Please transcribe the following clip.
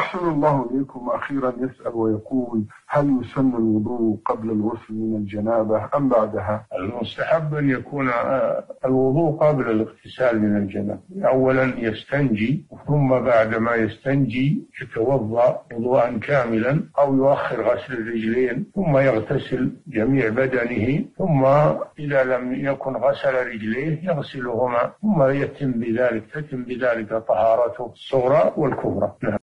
أحسن الله إليكم. أخيرا يسأل ويقول: هل يسن الوضوء قبل الغسل من الجنابة أم بعدها؟ المستحب أن يكون الوضوء قبل الاغتسال من الجنابة. أولا يستنجي، ثم بعد ما يستنجي يتوضأ وضوءا كاملا، أو يؤخر غسل الرجلين ثم يغتسل جميع بدنه، ثم إذا لم يكن غسل رجليه يغسلهما، ثم تتم بذلك طهارته الصغرى والكبرى.